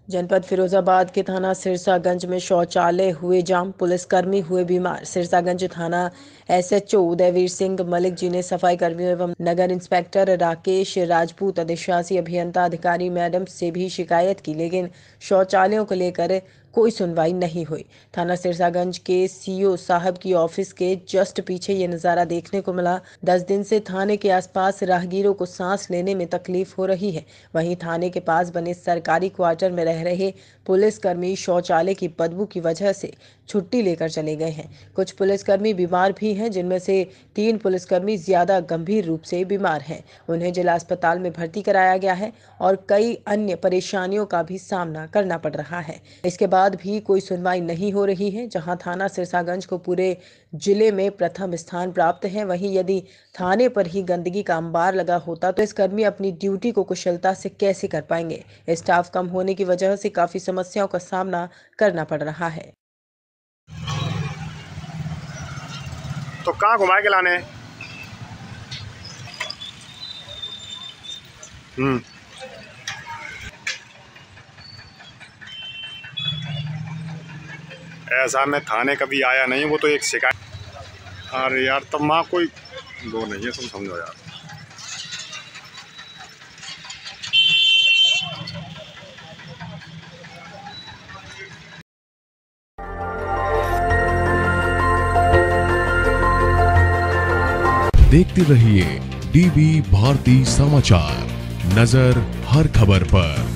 जनपद फिरोजाबाद के थाना सिरसागंज में शौचालय हुए जाम, पुलिसकर्मी हुए बीमार। सिरसागंज थाना एसएचओ उदयवीर सिंह मलिक जी ने सफाई कर्मियों एवं नगर इंस्पेक्टर राकेश राजपूत, अधिशासी अभियंता अधिकारी मैडम से भी शिकायत की, लेकिन शौचालयों को लेकर कोई सुनवाई नहीं हुई। थाना सिरसागंज के सीओ साहब की ऑफिस के जस्ट पीछे ये नज़ारा देखने को मिला। 10 दिन से थाने के आसपास राहगीरों को सांस लेने में तकलीफ हो रही है। वहीं थाने के पास बने सरकारी क्वार्टर में रह रहे पुलिसकर्मी शौचालय की बदबू की वजह से छुट्टी लेकर चले गए हैं। कुछ पुलिसकर्मी बीमार भी हैं, जिनमें से 3 पुलिसकर्मी ज्यादा गंभीर रूप से बीमार हैं। उन्हें जिला अस्पताल में भर्ती कराया गया है और कई अन्य परेशानियों का भी सामना करना पड़ रहा है। इसके बाद भी कोई सुनवाई नहीं हो रही है। जहां थाना सिरसागंज को पूरे जिले में प्रथम स्थान प्राप्त है, वहीं यदि थाने पर ही गंदगी का अंबार लगा होता तो इस कर्मी अपनी ड्यूटी को कुशलता से कैसे कर पाएंगे। स्टाफ कम होने की वजह से काफी समस्याओं का सामना करना पड़ रहा है। तो कहाँ घुमा के लाने? ऐसा मैं थाने कभी आया नहीं, वो तो एक शिकायत। अरे यार, तब माँ कोई वो नहीं है, तुम समझो यार। देखते रहिए डीबी भारती समाचार, नजर हर खबर पर।